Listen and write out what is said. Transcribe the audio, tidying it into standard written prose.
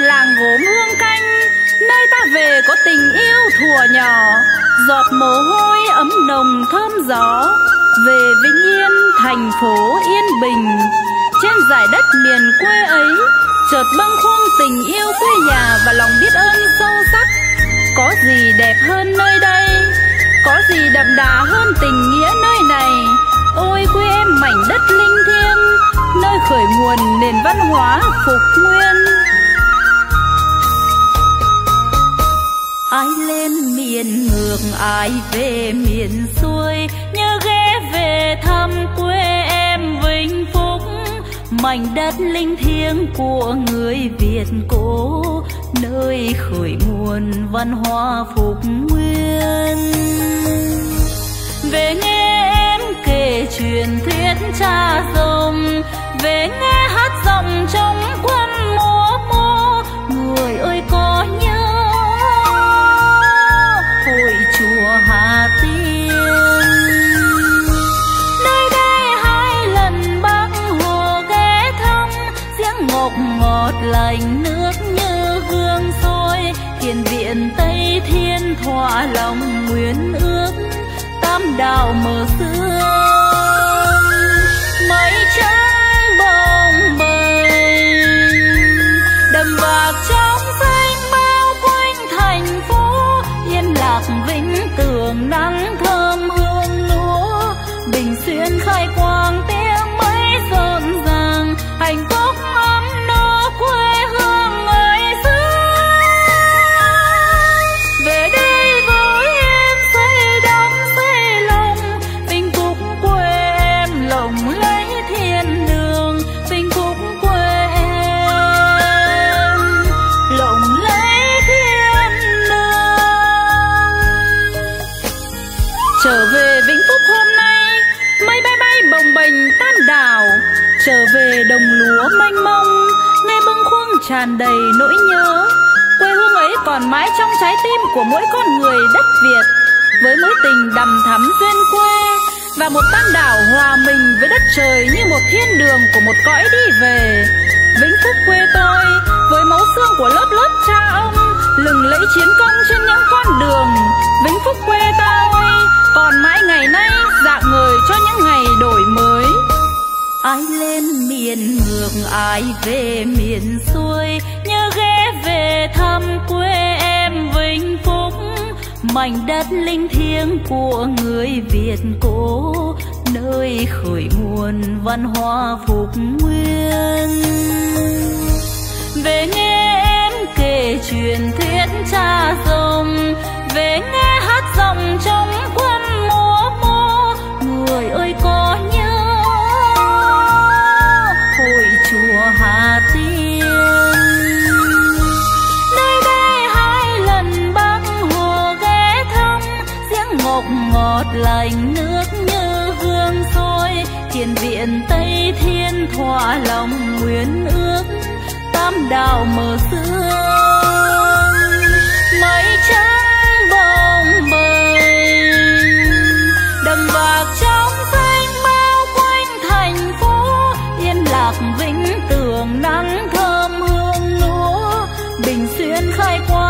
làng gốm Hương Canh, nơi ta về có tình yêu thuở nhỏ. Giọt mồ hôi ấm nồng thơm gió, về Vĩnh Yên thành phố yên bình. Trên dải đất miền quê ấy chợt bâng khuâng tình yêu quê nhà và lòng biết ơn sâu sắc. Có gì đẹp hơn nơi đây, có gì đậm đà hơn tình nghĩa nơi này. Ôi quê em mảnh đất linh thiêng, nơi khởi nguồn nền văn hóa phục nguyên. Ai lên miền ngược, ai về miền xuôi, nhớ ghé về thăm quê em Vĩnh Phúc. Mảnh đất linh thiêng của người Việt cổ, nơi khởi nguồn văn hóa phục nguyên. Về nghe em kể truyền thuyết cha rồng, về nghe hát giọng trong quân múa mô. Người ơi có nhớ hội chùa Hà Tiên, nơi đây hai lần Bác Hồ ghé thăm. Giếng ngọc ngọt lành nước như gương sôi, thiền viện Tây Thiên thỏa lòng nguyện ước. Tam đảo mở sương mây trắng bồng bềnh, đầm bạc trong xanh bao quanh thành phố. Yên lạc vĩnh tường nắng thơm hương lúa, Bình Xuyên khai quang tiếng mấy rộn ràng. Hạnh phúc ấm no quê hương ngày xưa. Về đây với em xây đắm xây lòng, Vĩnh Phúc quê em lộng lấy thiên đường. Vĩnh Phúc quê em lộng lấy thiên đường. Trở về Vĩnh Phúc hôm nay, mây bay bay bồng bềnh Tam đảo. Trở về đồng lúa mênh mông, nghe bâng khuâng tràn đầy nỗi nhớ. Quê hương ấy còn mãi trong trái tim của mỗi con người đất Việt, với mối tình đằm thắm duyên quê và một Tam đảo hòa mình với đất trời như một thiên đường của một cõi đi về. Vĩnh Phúc quê tôi với máu xương của lớp lớp cha ông, lừng lẫy chiến công trên những con đường. Vĩnh Phúc quê ta ơi, còn mãi ngày nay dạng ngời cho những ngày đổi mới. Ai lên miền ngược, ai về miền xuôi, nhớ ghé về thăm quê em Vĩnh Phúc. Mảnh đất linh thiêng của người Việt cổ, nơi khởi nguồn văn hóa phục nguyên. Về nghe em kể truyền thuyết cha rồng, về nghe hát giọng trong quân múa mô. Người ơi có nhớ hội chùa Hà Tiên, nơi đây hai lần Bác Hồ ghé thăm. Giếng ngọc ngọt lành nước như gương sôi, thiền viện Tây Thiên thỏa lòng nguyện ước. Tam đảo mở sương mây trắng bồng bềnh, đầm bạc trong xanh bao quanh thành phố. Yên lạc vĩnh tường nắng thơm hương lúa, Bình Xuyên khai quang